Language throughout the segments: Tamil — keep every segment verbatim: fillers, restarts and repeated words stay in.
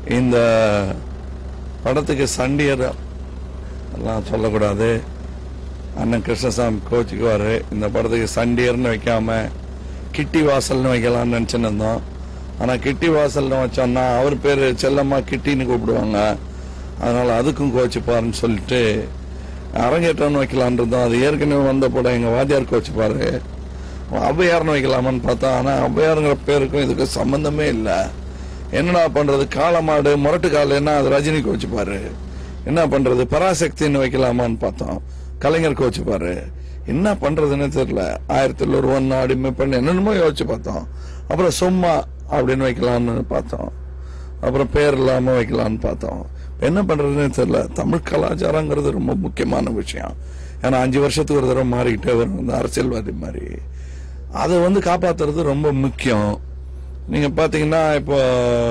இந்த படத்துக்கு சண்டியர் எல்லாம் சொல்லக்கூடாது. அண்ணன் கிருஷ்ணசாமி கோச்சுக்குவாரு. இந்த படத்துக்கு சண்டியர்னு வைக்காம கிட்டி வாசல்னு வைக்கலாம்னு நினைச்சுன்னு இருந்தோம். ஆனா கிட்டி வாசல்னு வச்சோம்னா அவர் பேரு செல்லம்மா கிட்டின்னு கூப்பிடுவாங்க. அதனால அதுக்கும் கோச்சுப்பாருன்னு சொல்லிட்டு அரங்கேற்றம்னு வைக்கலான் இருந்தோம். அது ஏற்கனவே வந்த படம் எங்க வாத்தியார் கோச்சுப்பாரு. ஔவையார்னு வைக்கலாமான்னு பார்த்தா, ஆனா ஔவையாருங்கிற பேருக்கும் இதுக்கு சம்பந்தமே இல்லை. என்னடா பண்றது, காலமாடு முரட்டு காலுன்னா அது ரஜினி கோச்சுப்பாரு. என்ன பண்றது, பராசக்தின்னு வைக்கலாமான்னு பார்த்தோம், கலைஞர் கோச்சுப்பாரு. என்ன பண்றதுன்னு தெரியல. ஆயிரத்தி ஒருவன் அடிமை பண்ணி என்னென்னமோ யோசிச்சு பார்த்தோம். அப்புறம் சும்மா அப்படின்னு வைக்கலாம்னு பார்த்தோம். அப்புறம் பேர் இல்லாம வைக்கலாம்னு பார்த்தோம். என்ன பண்றதுன்னு தெரியல. தமிழ் கலாச்சாரங்கிறது ரொம்ப முக்கியமான விஷயம். ஏன்னா அஞ்சு வருஷத்துக்கு ஒரு தடவை மாறிக்கிட்டே வரும் அரசியல்வாதி மாதிரி. அதை வந்து காப்பாத்துறது ரொம்ப முக்கியம். நீங்க பாத்தீங்கன்னா இப்போ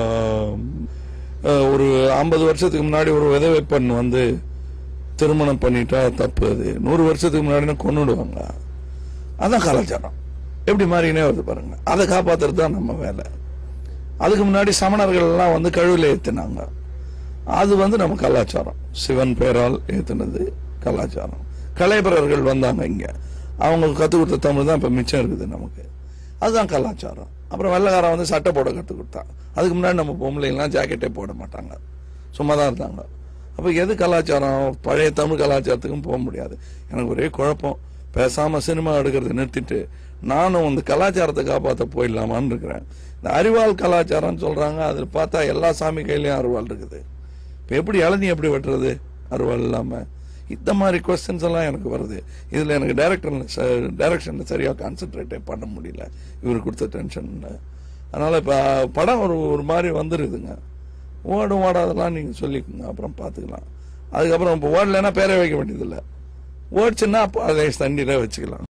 ஒரு ஐம்பது வருஷத்துக்கு முன்னாடி ஒரு விதவை பெண் வந்து திருமணம் பண்ணிட்டா தப்பு. அது நூறு வருஷத்துக்கு முன்னாடி கொன்னுடுவாங்க. அதான் கலாச்சாரம். எப்படி மாறினே வருது பாருங்க. அதை காப்பாத்துறது தான் நம்ம வேலை. அதுக்கு முன்னாடி சமணர்கள் எல்லாம் வந்து கழுவில ஏத்தினாங்க. அது வந்து நம்ம கலாச்சாரம். சிவன் பேரால் ஏத்துனது கலாச்சாரம். கலைபரர்கள் வந்தாங்க இங்க, அவங்க கத்து கொடுத்த தமிழ் தான் இப்ப மிச்சம் இருக்குது நமக்கு. அதுதான் கலாச்சாரம். அப்புறம் வெள்ளக்காரன் வந்து சட்டை போட கத்து கொடுத்தான். அதுக்கு முன்னாடி நம்ம பொம்பளைலாம் ஜாக்கெட்டே போட மாட்டாங்க, சும்மா தான் இருந்தாங்க. அப்ப எது கலாச்சாரம்? பழைய தமிழ் கலாச்சாரத்துக்கும் போக முடியாது. எனக்கு ஒரே குழப்பம். பேசாம சினிமா எடுக்கிறது நிறுத்திட்டு நானும் வந்து கலாச்சாரத்தை காப்பாற்ற போயிடலாமான்னு இருக்கிறேன். இந்த அரிவாள் கலாச்சாரம் சொல்றாங்க. அதில் பார்த்தா எல்லா சாமி கையிலயும் அரிவாள் இருக்குது. இப்ப எப்படி இளநீ எப்படி வெட்டுறது அரிவாள் இல்லாம? இந்த மாதிரி கொஸ்டின்ஸ் எல்லாம் எனக்கு வருது. இதுல எனக்கு டைரக்டர் டைரக்ஷன்ல சரியா கான்சென்ட்ரேட்டே பண்ண முடியல இவரு கொடுத்த டென்ஷன்ல. அதனால இப்ப படம் ஒரு ஒரு மாதிரி வந்துருதுங்க. ஓடும் ஓடாதெல்லாம் நீங்க சொல்லிக்கோங்க, அப்புறம் பாத்துக்கலாம். அதுக்கப்புறம் இப்போ ஓடலைன்னா பேரை வைக்க வேண்டியதில்லை. ஓடிச்சுன்னா அப்போ அதை தண்ணியில வச்சுக்கலாம்.